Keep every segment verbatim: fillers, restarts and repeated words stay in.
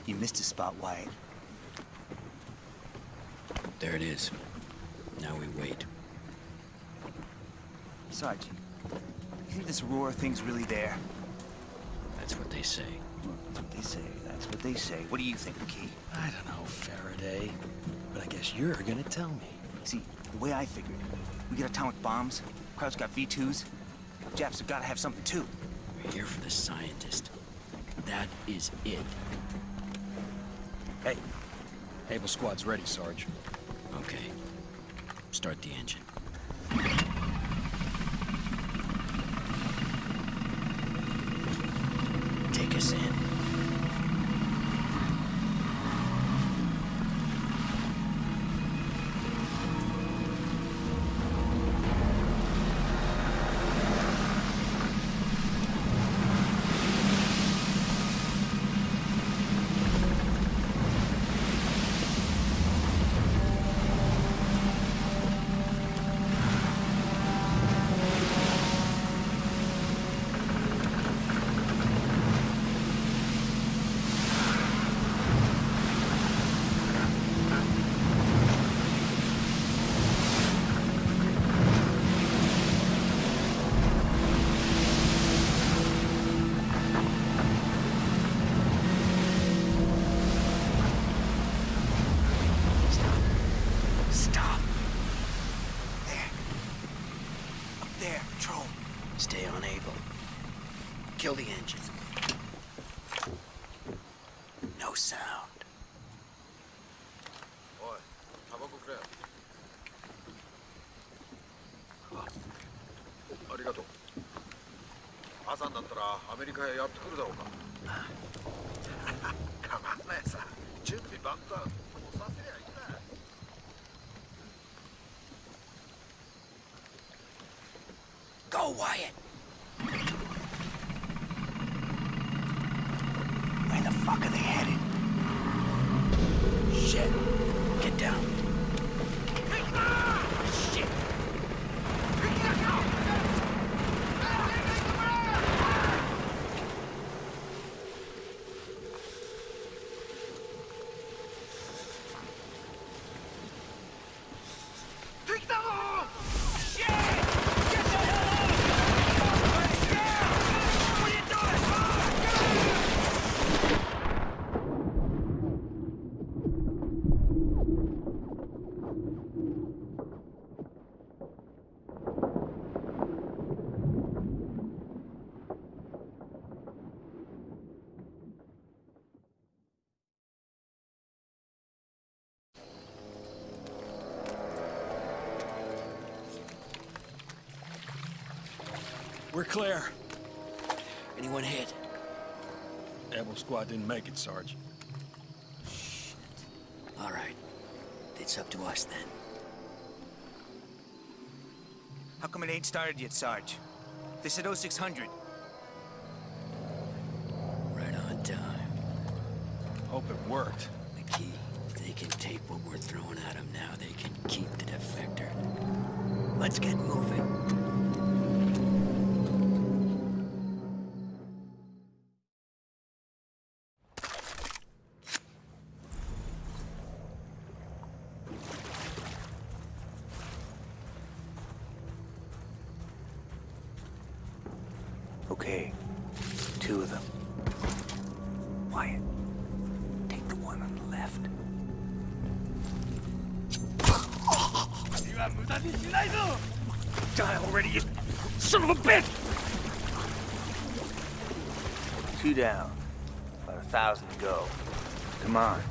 You missed a spot, Wyatt. There it is. Now we wait. Sarge, you think this Aurora thing's really there? That's what they say. That's what they say. That's what they say. What do you think, McKee? I don't know, Faraday. But I guess you're gonna tell me. See, the way I figured, we get atomic bombs, Kraut's got V twos, Japs have gotta have something too. We're here for the scientist. That is it. Hey, Able Squad's ready, Sarge. Okay. Start the engine. Take us in. Stay on Able. Kill the engine. No sound. Oi, tabacoくれ。あ、ありがとう。朝になったらアメリカへやってくるだろうか。構わないさ。準備万端。もうさせりゃいいんだ。 Go, Wyatt! Where the fuck are they headed? Shit. Get down. Shit! We're clear. Anyone hit? Able Squad didn't make it, Sarge. Shit. All right. It's up to us then. How come it ain't started yet, Sarge? They said oh six hundred. Right on time. Hope it worked. McKee, if they can take what we're throwing at them now, they can keep the defector. Let's get moving. Okay, two of them. Wyatt, take the one on the left. Die already, you son of a bitch! Two down. About a thousand to go. Come on.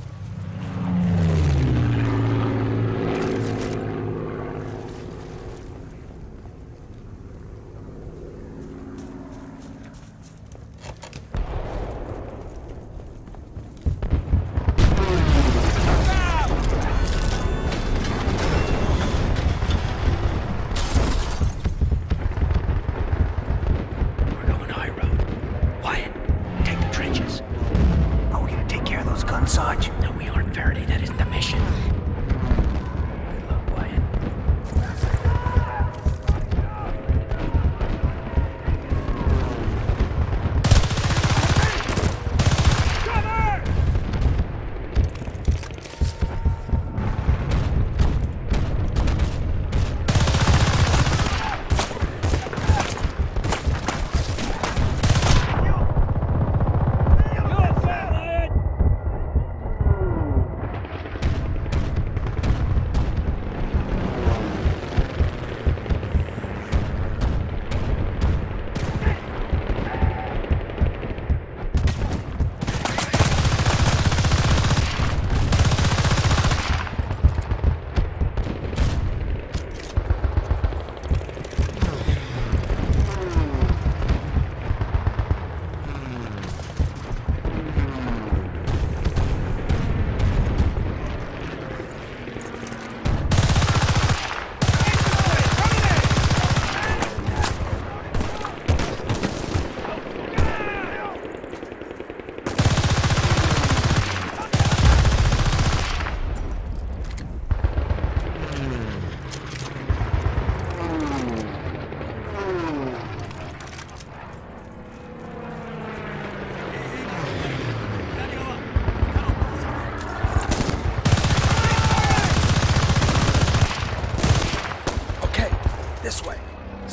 Sarge.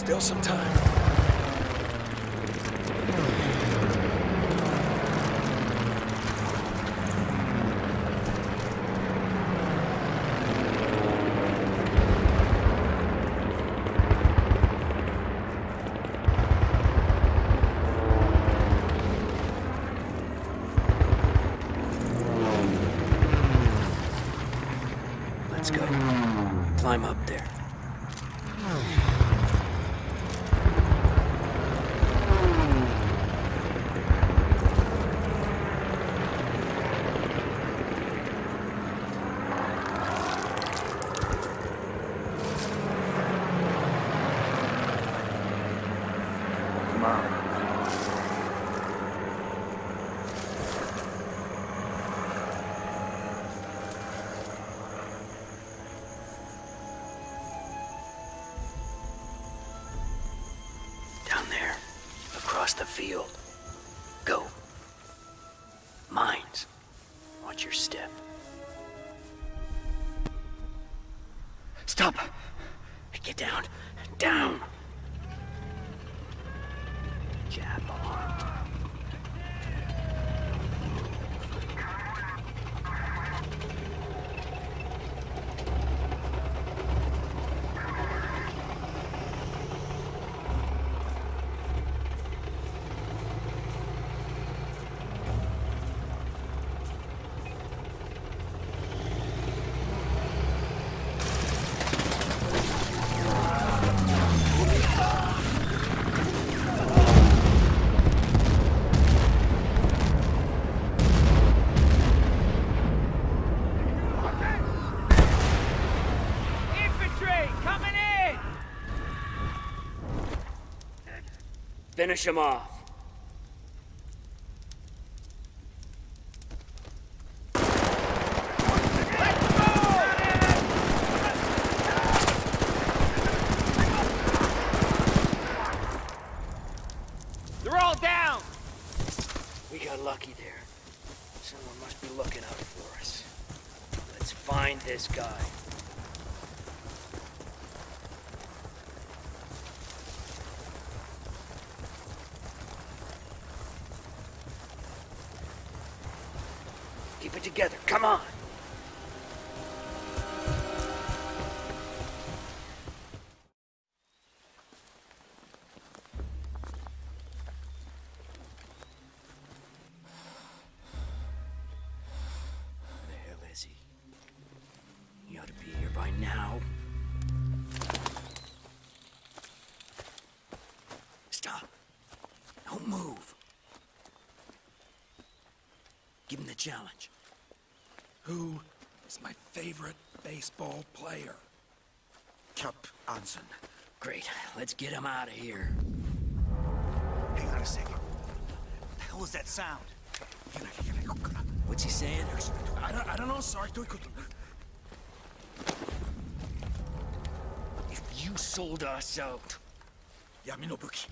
Still some time. Let's go. Climb up there. Come on. Down there, across the field. Go. Mines. Watch your step. Stop! Get down. Down! Jab arm. Finish him off. They're all down! We got lucky there. Someone must be looking out for us. Let's find this guy. Keep it together, come on! Where the hell is he? He ought to be here by now. Stop! Don't move! Give him the challenge. Who is my favorite baseball player? Cap Anson. Great, let's get him out of here. Hang on a second. What the hell was that sound? What's he saying? I don't, I don't know, sorry. If you sold us out, Yaminobuki.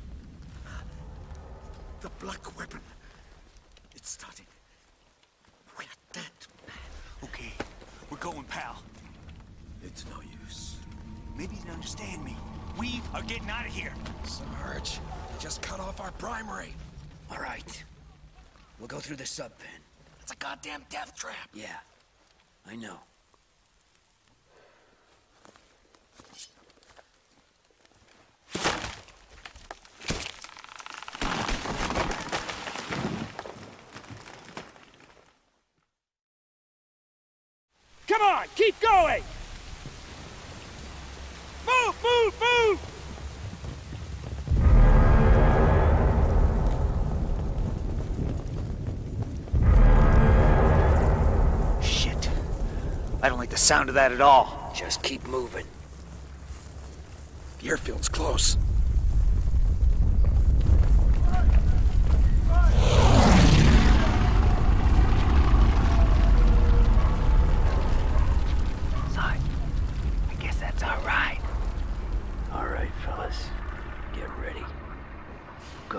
The black weapon. It's starting. We're dead, man. Okay, we're going, pal. It's no use. Maybe you didn't understand me. We are getting out of here. Sarge, they just cut off our primary. all right. We'll go through the sub pen. It's a goddamn death trap. Yeah, I know. Come on, keep going! Move, move, move! Shit. I don't like the sound of that at all. Just keep moving. The airfield's close. All right, fellas. Get ready. Go.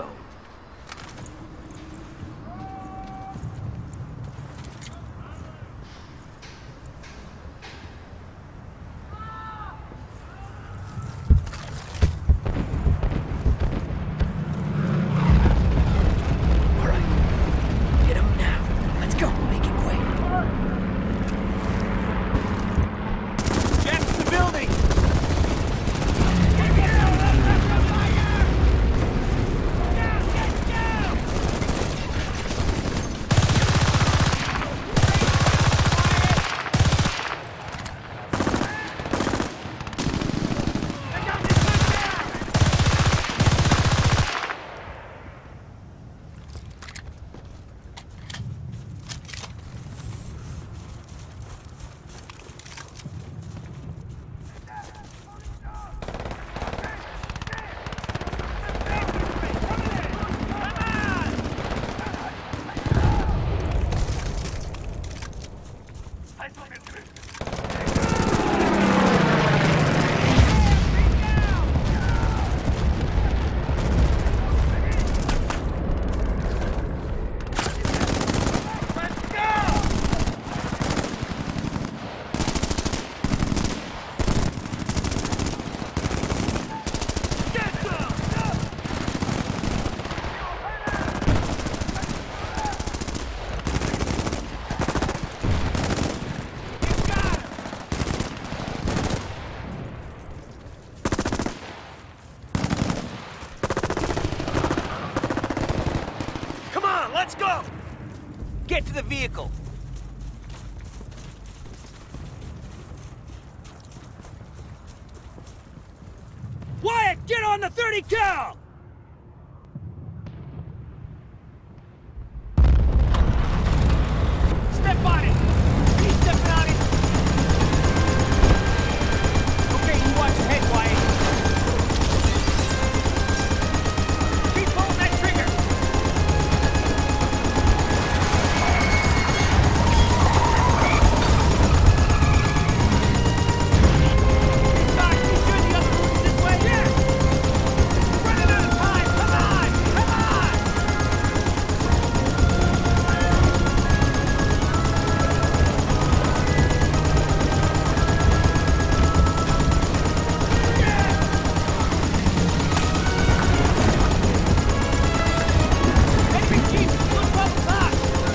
get to the vehicle. Wyatt, get on the thirty cal! Step on it! He's stepping on it! Okay, you watch your head, Wyatt. Keep pulling that trigger! Doc, you sure the other room's this way? Yeah! We're running out of time! Come on! Come on! Enemy jeep! Look up top!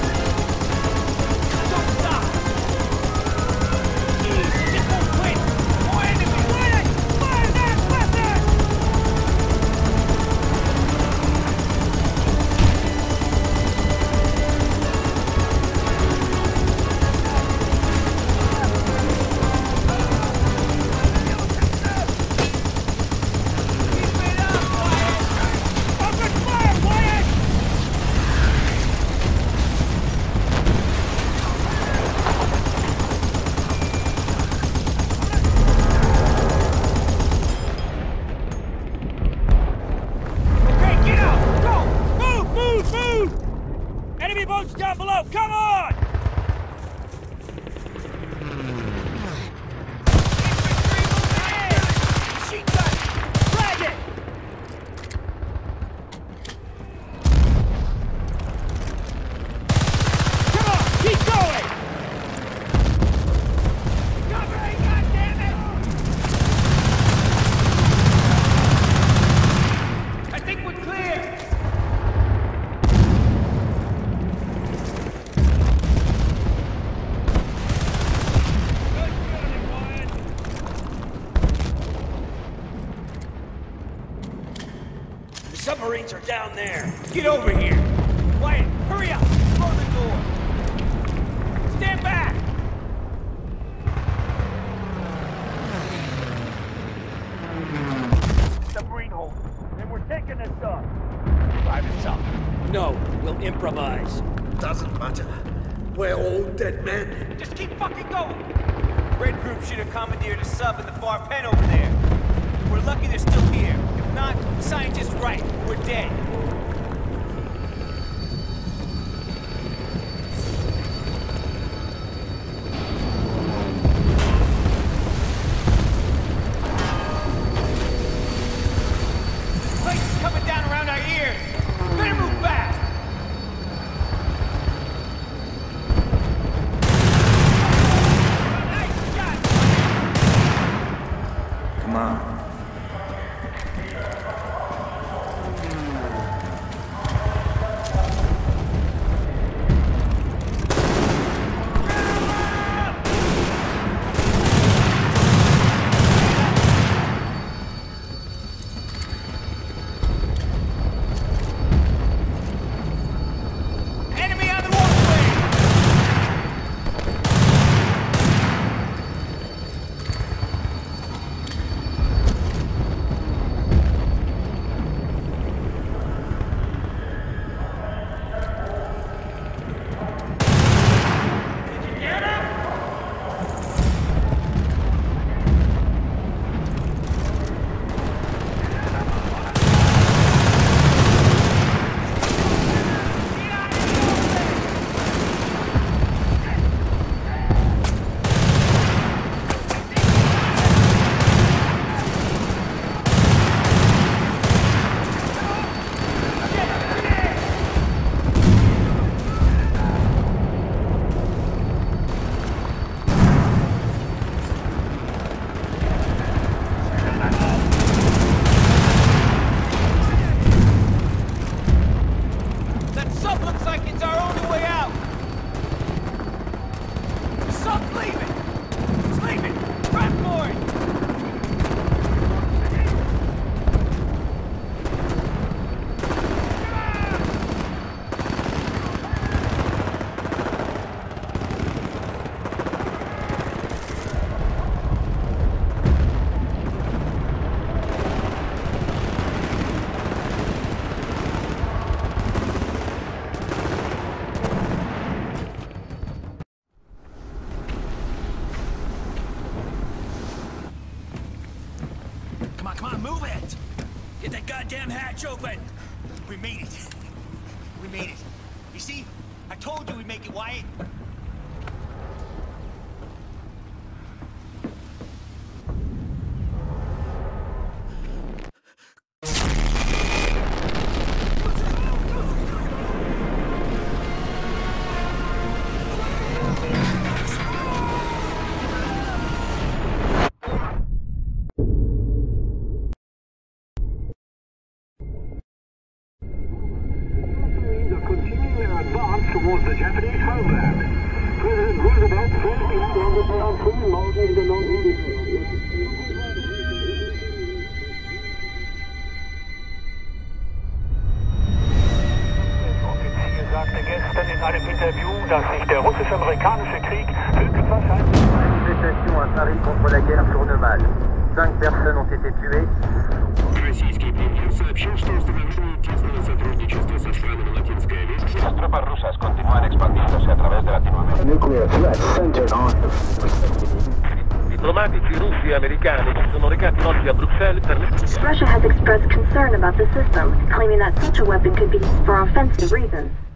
Don't stop! Jeez, this won't quit! More enemy! Wyatt! Fire that weapon! Keep it up, Wyatt! Open fire, Wyatt! Okay, get out! Go! Move, move, move! Enemy boats down below, come on! Infantry moving in! Machine gun! Drag it! Come on, keep going! Cover me, goddammit! I think we're clear! Good shooting, Wyatt! The submarines are down there. Get over here! Wyatt, hurry up! Close the door! Stand back! Submarine hold. And we're taking this up. Drive us up. No, we'll improvise. Doesn't matter. We're all dead men. Just keep fucking going! Red Group should have commandeered a sub in the far pen over there. If we're lucky they're still here. If not, the scientist's right. We're dead. This place is coming down around our ears. Better move fast. Nice shot! Come on. Enemy on the walkway! on, come on, move it! Get that goddamn hatch open! We made it. We made it. You see? I told you we'd make it, Wyatt. Towards the Japanese homeland. President Roosevelt first began London Ground Three launching into London. Offizier sagte gestern in einem Interview, dass sich der russisch-amerikanische Krieg höchstwahrscheinlich... Manifestation à Paris contre la guerre tournemage. Cinq personnes ont été tuées. Российский премьер сообщил, что установили тесное сотрудничество со странами Латинской Америки. Las tropas rusas continúan expandiéndose a través de Latinoamérica. Nuclear threat centered on... Diplomatici russi e americani si sono recati oggi a Bruxelles per le... Russia has expressed concern about the system, claiming that such a weapon could be used for offensive reasons.